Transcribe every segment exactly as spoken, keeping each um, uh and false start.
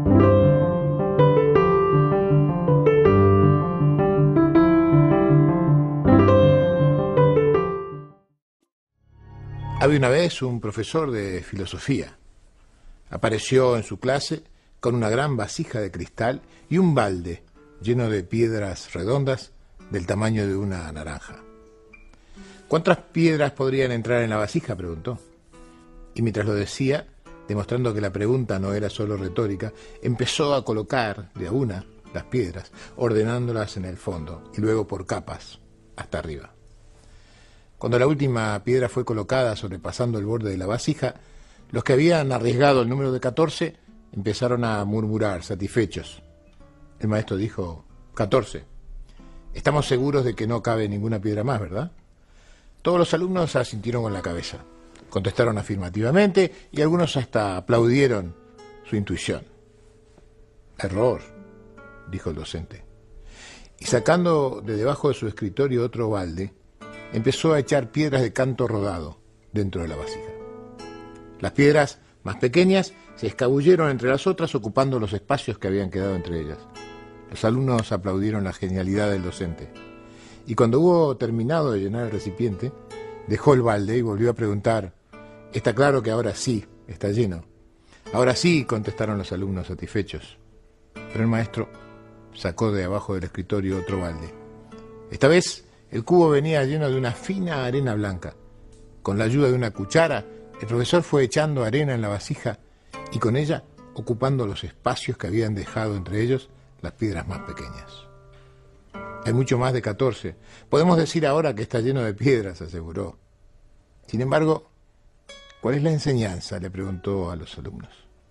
Había una vez un profesor de filosofía. Apareció en su clase con una gran vasija de cristal y un balde lleno de piedras redondas del tamaño de una naranja. ¿Cuántas piedras podrían entrar en la vasija?, preguntó. Y mientras lo decía, demostrando que la pregunta no era solo retórica, empezó a colocar de a una las piedras, ordenándolas en el fondo y luego por capas hasta arriba. Cuando la última piedra fue colocada sobrepasando el borde de la vasija, los que habían arriesgado el número de catorce empezaron a murmurar, satisfechos. El maestro dijo: catorce. Estamos seguros de que no cabe ninguna piedra más, ¿verdad? Todos los alumnos asintieron con la cabeza, contestaron afirmativamente y algunos hasta aplaudieron su intuición. Error, dijo el docente. Y sacando de debajo de su escritorio otro balde, empezó a echar piedras de canto rodado dentro de la vasija. Las piedras más pequeñas se escabulleron entre las otras, ocupando los espacios que habían quedado entre ellas. Los alumnos aplaudieron la genialidad del docente. Y cuando hubo terminado de llenar el recipiente, dejó el balde y volvió a preguntar: «¿Está claro que ahora sí está lleno?». «Ahora sí», contestaron los alumnos satisfechos. Pero el maestro sacó de abajo del escritorio otro balde. Esta vez el cubo venía lleno de una fina arena blanca. Con la ayuda de una cuchara, el profesor fue echando arena en la vasija y con ella ocupando los espacios que habían dejado entre ellos las piedras más pequeñas. Hay mucho más de catorce. Podemos decir ahora que está lleno de piedras, aseguró. Sin embargo, ¿cuál es la enseñanza?, le preguntó a los alumnos.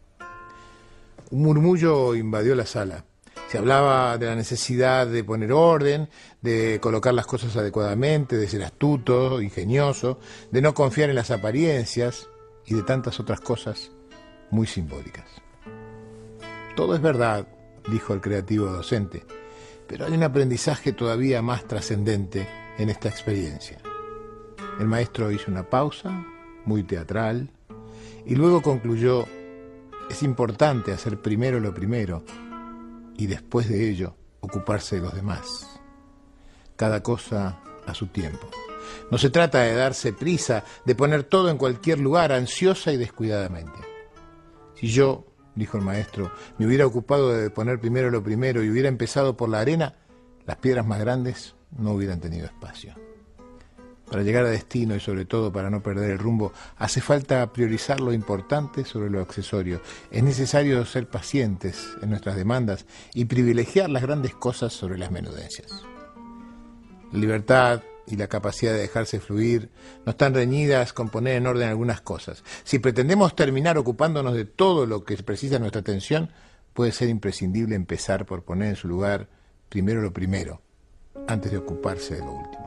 Un murmullo invadió la sala. Se hablaba de la necesidad de poner orden, de colocar las cosas adecuadamente, de ser astuto, ingenioso, de no confiar en las apariencias y de tantas otras cosas muy simbólicas. Todo es verdad, dijo el creativo docente, pero hay un aprendizaje todavía más trascendente en esta experiencia. El maestro hizo una pausa, muy teatral, y luego concluyó: es importante hacer primero lo primero, y después de ello ocuparse de los demás. Cada cosa a su tiempo. No se trata de darse prisa, de poner todo en cualquier lugar, ansiosa y descuidadamente. Si yo, dijo el maestro, me hubiera ocupado de poner primero lo primero y hubiera empezado por la arena, las piedras más grandes no hubieran tenido espacio. Para llegar a destino y sobre todo para no perder el rumbo, hace falta priorizar lo importante sobre lo accesorio. Es necesario ser pacientes en nuestras demandas y privilegiar las grandes cosas sobre las menudencias. La libertad y la capacidad de dejarse fluir no están reñidas con poner en orden algunas cosas. Si pretendemos terminar ocupándonos de todo lo que precisa nuestra atención, puede ser imprescindible empezar por poner en su lugar primero lo primero, antes de ocuparse de lo último.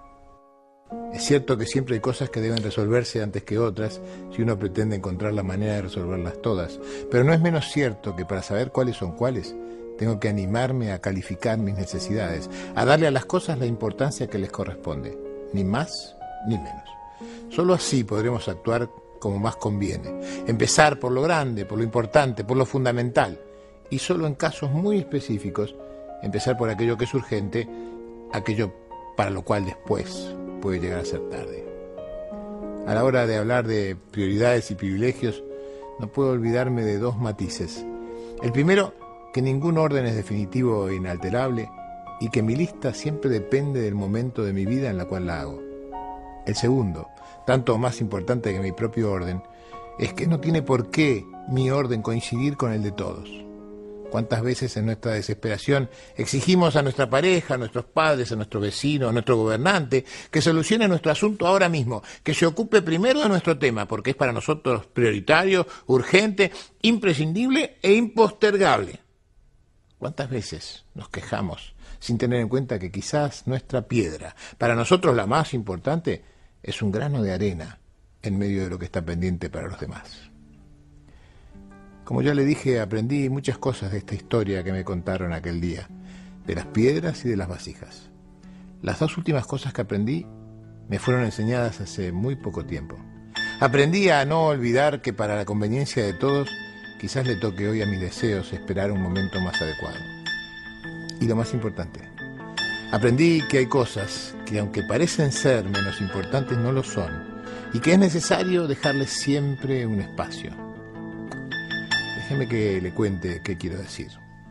Es cierto que siempre hay cosas que deben resolverse antes que otras si uno pretende encontrar la manera de resolverlas todas, pero no es menos cierto que para saber cuáles son cuáles, tengo que animarme a calificar mis necesidades, a darle a las cosas la importancia que les corresponde, ni más ni menos. Solo así podremos actuar como más conviene, empezar por lo grande, por lo importante, por lo fundamental, y solo en casos muy específicos, empezar por aquello que es urgente, aquello para lo cual después puede llegar a ser tarde. A la hora de hablar de prioridades y privilegios, no puedo olvidarme de dos matices. El primero, que ningún orden es definitivo e inalterable y que mi lista siempre depende del momento de mi vida en la cual la hago. El segundo, tanto más importante que mi propio orden, es que no tiene por qué mi orden coincidir con el de todos. ¿Cuántas veces en nuestra desesperación exigimos a nuestra pareja, a nuestros padres, a nuestro vecino, a nuestro gobernante, que solucione nuestro asunto ahora mismo, que se ocupe primero de nuestro tema, porque es para nosotros prioritario, urgente, imprescindible e impostergable? ¿Cuántas veces nos quejamos sin tener en cuenta que quizás nuestra piedra, para nosotros la más importante, es un grano de arena en medio de lo que está pendiente para los demás? Como ya le dije, aprendí muchas cosas de esta historia que me contaron aquel día, de las piedras y de las vasijas. Las dos últimas cosas que aprendí me fueron enseñadas hace muy poco tiempo. Aprendí a no olvidar que para la conveniencia de todos quizás le toque hoy a mis deseos esperar un momento más adecuado. Y lo más importante, aprendí que hay cosas que, aunque parecen ser menos importantes, no lo son, y que es necesario dejarles siempre un espacio. Déjeme que le cuente qué quiero decir.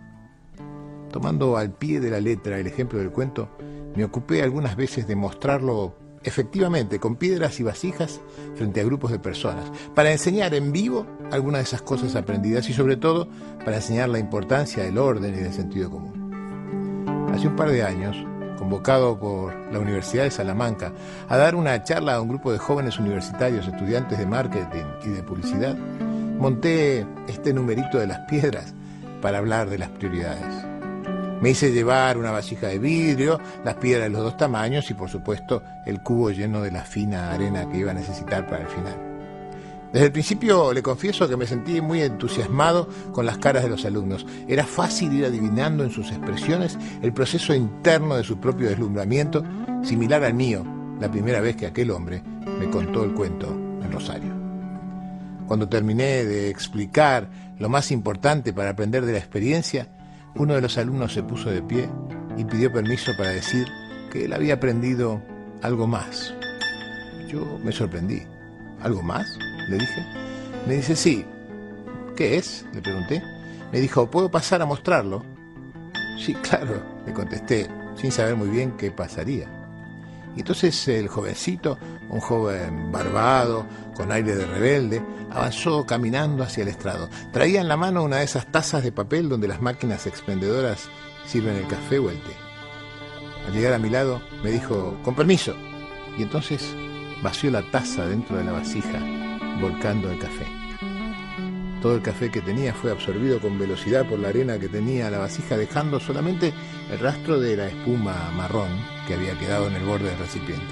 Tomando al pie de la letra el ejemplo del cuento, me ocupé algunas veces de mostrarlo efectivamente con piedras y vasijas frente a grupos de personas, para enseñar en vivo algunas de esas cosas aprendidas y sobre todo para enseñar la importancia del orden y del sentido común. Hace un par de años, convocado por la Universidad de Salamanca a dar una charla a un grupo de jóvenes universitarios, estudiantes de marketing y de publicidad, monté este numerito de las piedras para hablar de las prioridades. Me hice llevar una vasija de vidrio, las piedras de los dos tamaños y, por supuesto, el cubo lleno de la fina arena que iba a necesitar para el final. Desde el principio le confieso que me sentí muy entusiasmado con las caras de los alumnos. Era fácil ir adivinando en sus expresiones el proceso interno de su propio deslumbramiento, similar al mío, la primera vez que aquel hombre me contó el cuento en Rosario. Cuando terminé de explicar lo más importante para aprender de la experiencia, uno de los alumnos se puso de pie y pidió permiso para decir que él había aprendido algo más. Yo me sorprendí. ¿Algo más?, le dije. Me dice, sí. ¿Qué es?, le pregunté. Me dijo, ¿puedo pasar a mostrarlo? Sí, claro, le contesté, sin saber muy bien qué pasaría. Y entonces el jovencito, un joven barbado, con aire de rebelde, avanzó caminando hacia el estrado. Traía en la mano una de esas tazas de papel donde las máquinas expendedoras sirven el café o el té. Al llegar a mi lado, me dijo, con permiso. Y entonces vació la taza dentro de la vasija, volcando el café. Todo el café que tenía fue absorbido con velocidad por la arena que tenía la vasija, dejando solamente el rastro de la espuma marrón que había quedado en el borde del recipiente.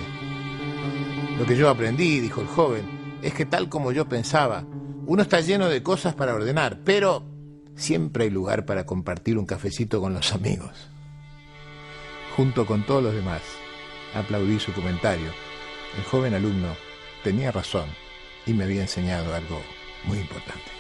Lo que yo aprendí, dijo el joven, es que tal como yo pensaba, uno está lleno de cosas para ordenar, pero siempre hay lugar para compartir un cafecito con los amigos. Junto con todos los demás, aplaudí su comentario. El joven alumno tenía razón y me había enseñado algo muy importante.